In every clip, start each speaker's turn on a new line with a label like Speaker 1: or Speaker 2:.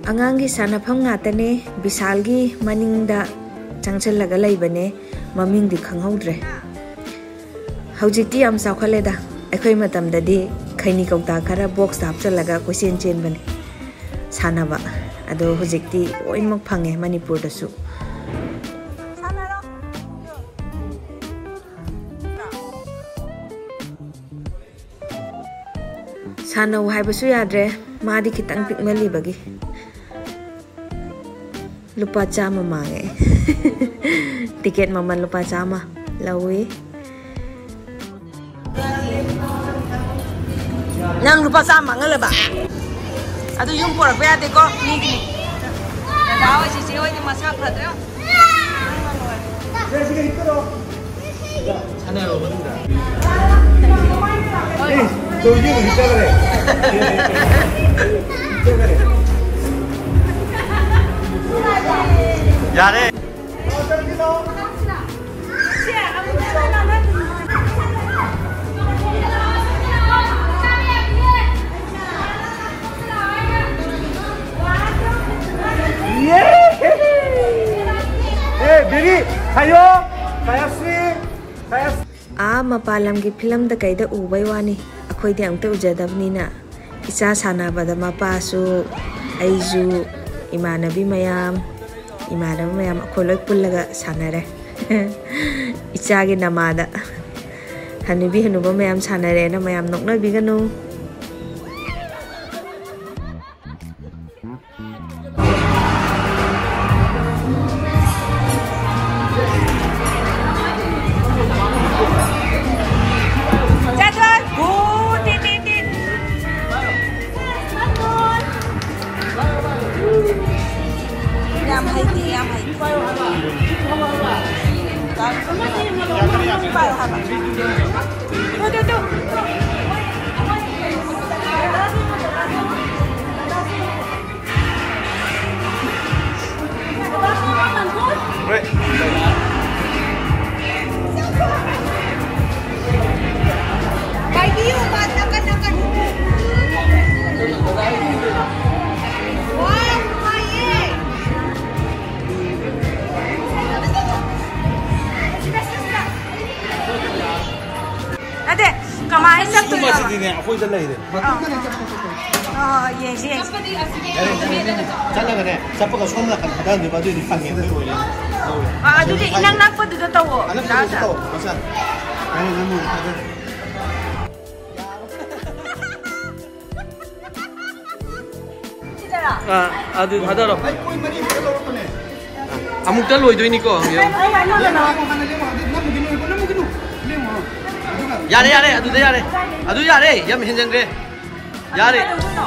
Speaker 1: Angangi sanafam ngatane Bisalgi maningda changchalaga laibane maming di khanghaudre. Haujikti am saukhaleda akhoi matamdadi khaini kauta khara box hapchalaga question chen bane sanaba ado hujikti oimak phange Manipur dasu. Sanau haibasu yadre madi kitang pikmeli bagi lupa chama mange tiket maman lupa chama lawi nang lupa chama ngale ba adu yung porak ba ate ko ni ni ya daw si si oi ni masa phadra sige hitro sanau bodinga oi तो ये हिस्सा करे यार दीदी खायो मपालम की film the कईदा उबई वानी अखोइदे अंगते उजदबनीना इचा सानाबदा मपासु आइजु इमानबी मयाम अखोलोय पुल्लगा सानरे इचागे नमादा हनुबी हनुबा मयाम सानरे ना मयाम नोकनबिगनु
Speaker 2: 아들 받아라. 아무 달로 이도이니까. 야래 아두대 야래. 아두 야래. 야 현장 그래. 야래.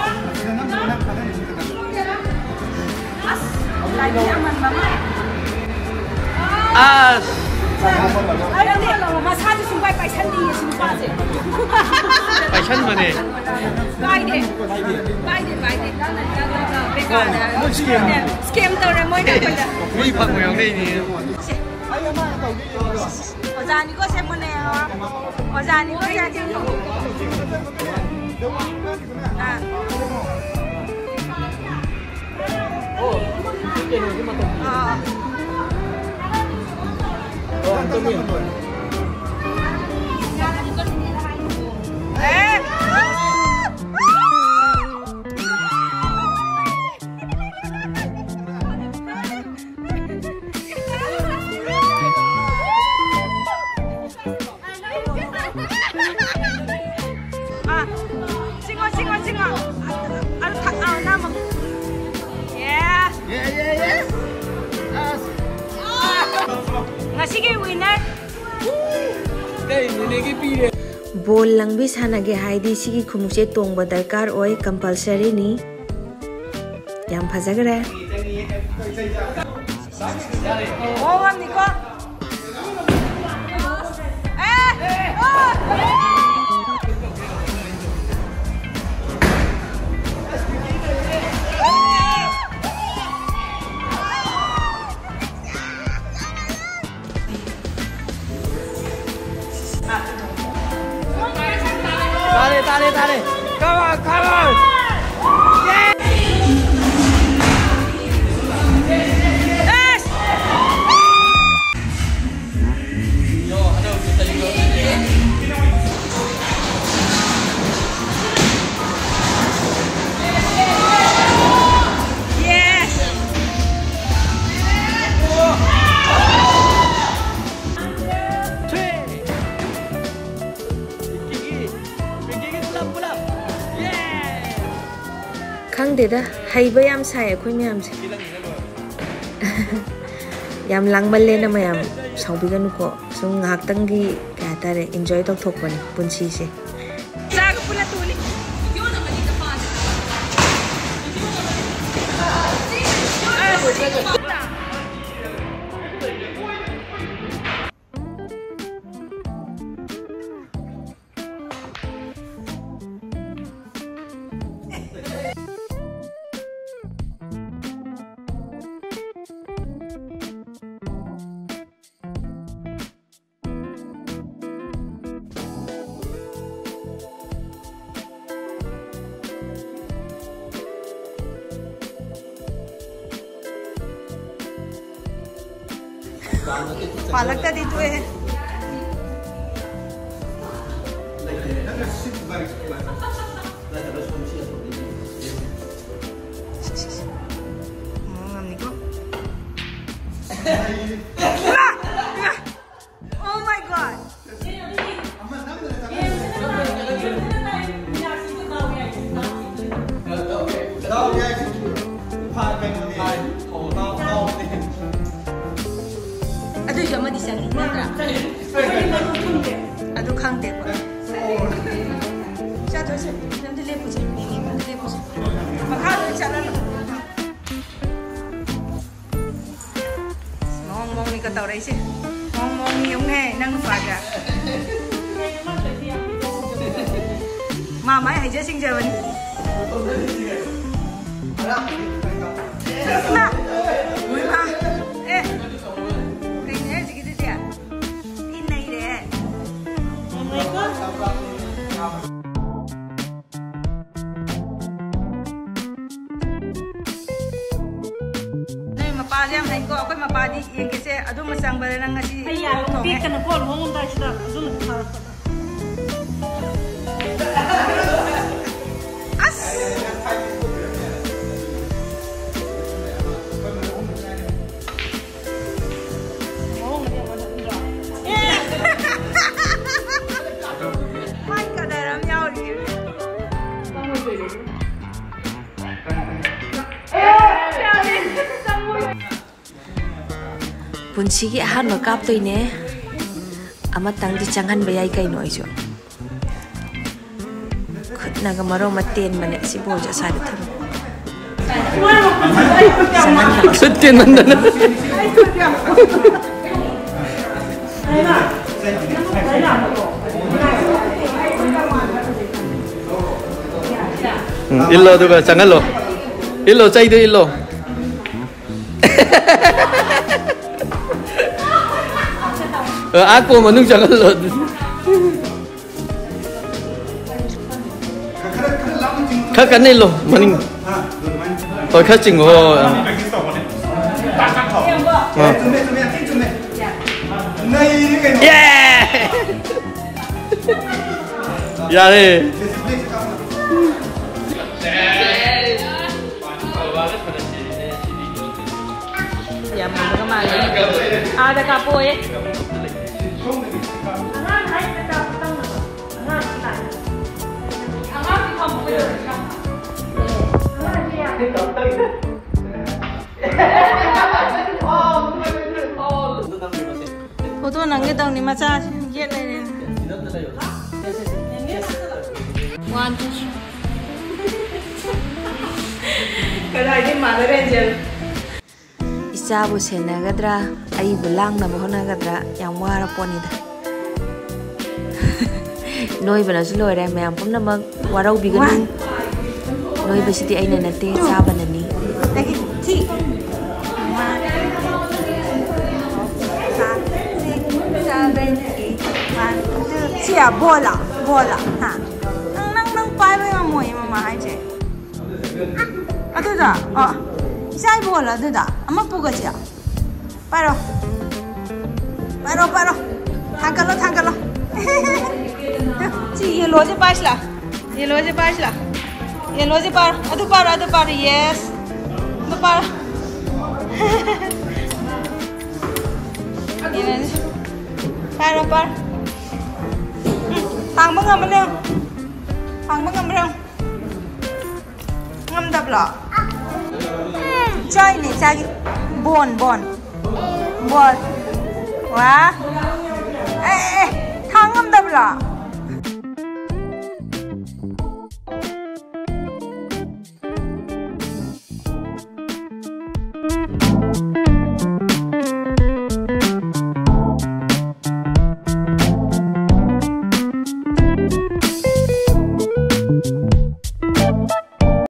Speaker 2: 아.
Speaker 3: 마사지 순간 빨산디 순간에.
Speaker 2: 빨산만에.
Speaker 3: 가이데. 스캠 떠라 뭐냐 거다.
Speaker 2: 구입한 모양이니.
Speaker 3: 어자니 거 세모네요. 어자니 거 야지. 아.
Speaker 2: 어. 이제는 그만 또.
Speaker 3: 아.
Speaker 1: Bol langbi sanage haidi sigi khumuche tongba darkar oi compulsory ni yam phajagare
Speaker 2: Dale. Come on.
Speaker 1: Khangdeda haiba yam sai akhoi myam se yam langballe na mayam saubiganu ko sum ngaktang gi ka tare enjoy tok thokpani punchi se
Speaker 3: Saga pula tuli. पालक का दीतू है मम्मी को Oh my god Aduh, cuma di sini nggak? Aduh, kang deh, Pak. Saya tuh nanti lepas ini, nanti lepas. Maka ada cara lo. Ngomong ni kata orang sih. Ngomong ni yang nang faga. Mama aja sing jawan. Nah, mama, Pajam hai ko akoy mapadi yeng kese adu masang barang ngasi
Speaker 4: pi kana ko hongom da sida adu
Speaker 3: as mai ka daram yaw ri
Speaker 1: Punsigi ahan makap to ine amatang di changhan bayai kai noi jo khutna ga maro maten mane si boja sari tham
Speaker 2: Setin mandana. Illo tuh jangan lo. Illo cai itu illo. Aku menung jangan lo. Kakak ni lo maning. Oh kacing oh. Yeah. Ya deh.
Speaker 3: Ya mau kemana? Ada kapo ya? Foto nangge dong ni maca ye le. One two. Kadai di mana Angel?
Speaker 1: Isabu senagadra ai bulang na bohnagadra yang wara ponida noi bana sulo re me ampun na mag warau bigan noi basiti aina nate sabana ni
Speaker 3: Lagi ti. Cia bola ha. Nang pai bai ma moi mama hai che. Atu da. Oh. Sai bola atu da. Ama puga cia. Paro. Thangkalo. Ci ye loje pas la. Ye loje par. Atu par. Yes. Atu par. Ini. Par. Thang ba ngam le. ngam chai ni chai bon bol wa thang ngam